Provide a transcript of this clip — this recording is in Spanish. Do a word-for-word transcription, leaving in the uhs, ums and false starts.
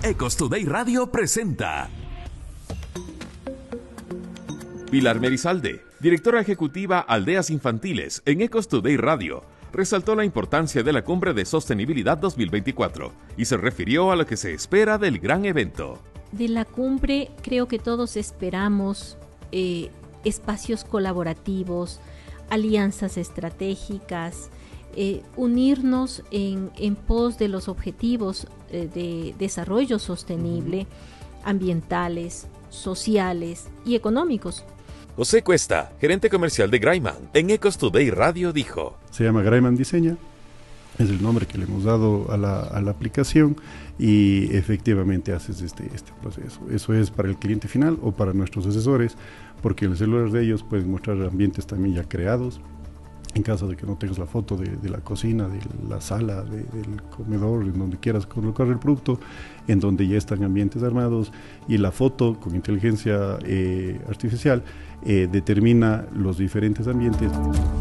Ecos Today Radio presenta. Pilar Merizalde, directora ejecutiva Aldeas Infantiles en Ecos Today Radio, resaltó la importancia de la Cumbre de Sostenibilidad dos mil veinticuatro y se refirió a lo que se espera del gran evento. De la cumbre creo que todos esperamos eh, espacios colaborativos, alianzas estratégicas, eh, unirnos en, en pos de los objetivos eh, de desarrollo sostenible, ambientales, sociales y económicos. José Cuesta, gerente comercial de Graiman, en Ecos Today Radio dijo: Se llama Graiman Diseña, es el nombre que le hemos dado a la, a la aplicación y efectivamente haces este, este proceso. Eso es para el cliente final o para nuestros asesores, porque en el celular de ellos pueden mostrar ambientes también ya creados. En caso de que no tengas la foto de, de la cocina, de la sala, de, del comedor, en donde quieras colocar el producto, en donde ya están ambientes armados, y la foto con inteligencia eh, artificial eh, determina los diferentes ambientes.